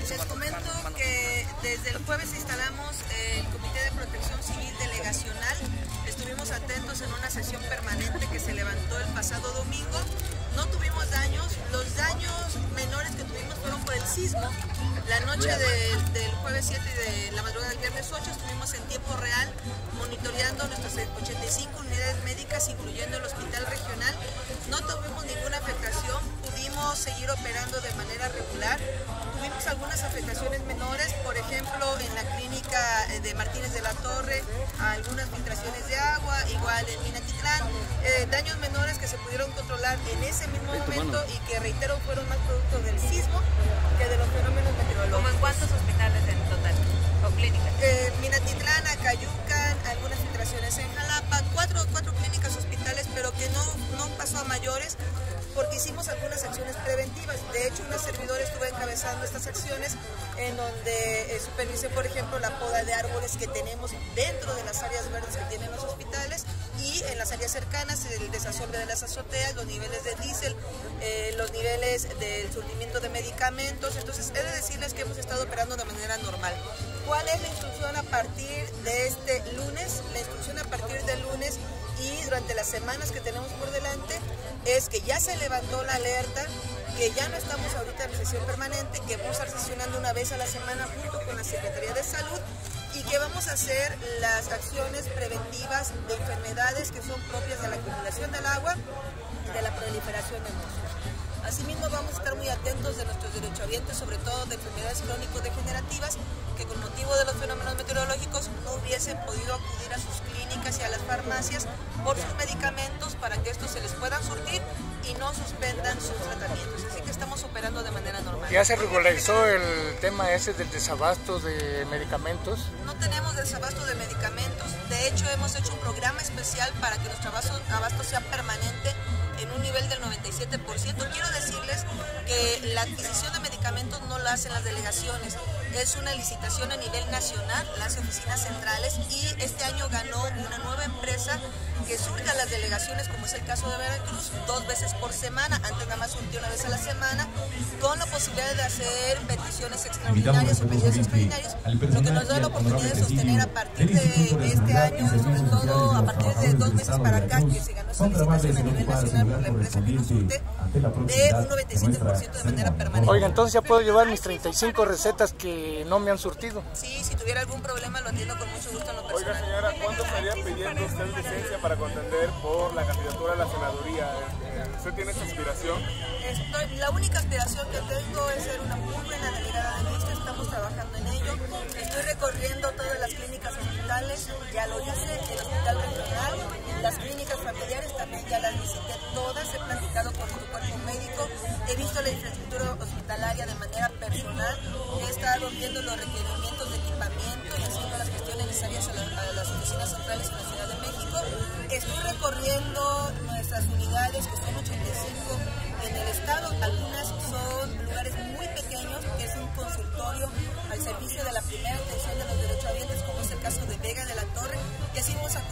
Les comento que desde el jueves instalamos el Comité de Protección Civil Delegacional. Estuvimos atentos en una sesión permanente que se levantó el pasado domingo. No tuvimos daños. Los daños menores que tuvimos fueron por el sismo. La noche del jueves 7 y de la madrugada del viernes 8 estuvimos en tiempo real monitoreando nuestras 85 unidades médicas, incluyendo el hospital regional. No tuvimos ninguna afectación, pudimos seguir operando de manera regular. Tuvimos algunas afectaciones menores, por ejemplo, en la clínica de Martínez de la Torre, algunas filtraciones de agua, igual en Minatitlán, daños menores que se pudieron controlar en ese mismo momento y que, reitero, fueron más producto del sismo que de los fenómenos meteorológicos. ¿Cómo en cuántos hospitales en total o clínicas? Minatitlán, Acayucan, algunas filtraciones en Jalapa, cuatro clínicas hospitales, pero que no pasó a mayores, porque hicimos algunas acciones preventivas. De hecho, una servidora estuvo encabezando estas acciones en donde supervisé, por ejemplo, la poda de árboles que tenemos dentro de las áreas verdes que tienen los hospitales y en las áreas cercanas, el desasolve de las azoteas, los niveles de diésel, los niveles del surtimiento de medicamentos. Entonces, he de decirles que hemos estado operando de manera normal. ¿Cuál es la instrucción a partir de este lunes? La instrucción a partir del lunes y durante las semanas que tenemos por delante es que ya se levantó la alerta, que ya no estamos ahorita en sesión permanente, que vamos a estar sesionando una vez a la semana junto con la Secretaría de Salud y que vamos a hacer las acciones preventivas de enfermedades que son propias de la acumulación del agua y de la proliferación de moscas. Asimismo, vamos a estar muy atentos de nuestros derechohabientes, sobre todo de enfermedades crónico-degenerativas, que con motivo de los fenómenos meteorológicos no hubiesen podido acudir a sus clínicas y a las farmacias por sus medicamentos para que estos se les puedan surtir y no suspendan sus tratamientos. Así que estamos operando de manera normal. ¿Ya se regularizó el tema ese del desabasto de medicamentos? No tenemos desabasto de medicamentos. De hecho, hemos hecho un programa especial para que nuestro abasto sea permanente en un nivel del 97%. Quiero decirles que la adquisición de medicamentos no la hacen las delegaciones, es una licitación a nivel nacional, las oficinas centrales, y este año ganó una nueva empresa que surge a las delegaciones, como es el caso de Veracruz, 2 veces por semana. Antes nada más surtió una vez a la semana, con la posibilidad de hacer peticiones extraordinarias o pedidos extraordinarios, lo que nos da la oportunidad de sostener a partir de este año, sobre todo a partir de 2 meses para acá, que se ganó esa licitación a nivel nacional por la empresa que nos surte, de un 97% de manera permanente. Oiga, entonces ya puedo llevar mis 35 recetas que no me han surtido. Sí, si tuviera algún problema lo atiendo con mucho gusto en lo personal. Oiga, señora, ¿cuándo estaría pidiendo usted licencia para contender por la candidatura a la senaduría? ¿Usted tiene esa aspiración? La única aspiración que tengo es ser una muy buena delegada de lista. Estamos trabajando en ello. Estoy recorriendo todas las clínicas hospitales, ya lo hice, el hospital regional, las clínicas familiares también ya las visité todas, he platicado con su cuerpo médico, he visto la infraestructura hospitalaria de manera personal, he estado viendo los requerimientos de equipamiento y haciendo las gestiones necesarias a las oficinas centrales en la Ciudad de México. Estoy recorriendo nuestras unidades, que son 85 en el estado, algunas son lugares muy pequeños, que es un consultorio al servicio de la primera atención de los derechohabientes, como es el caso de Vega de la Torre, que así vamos a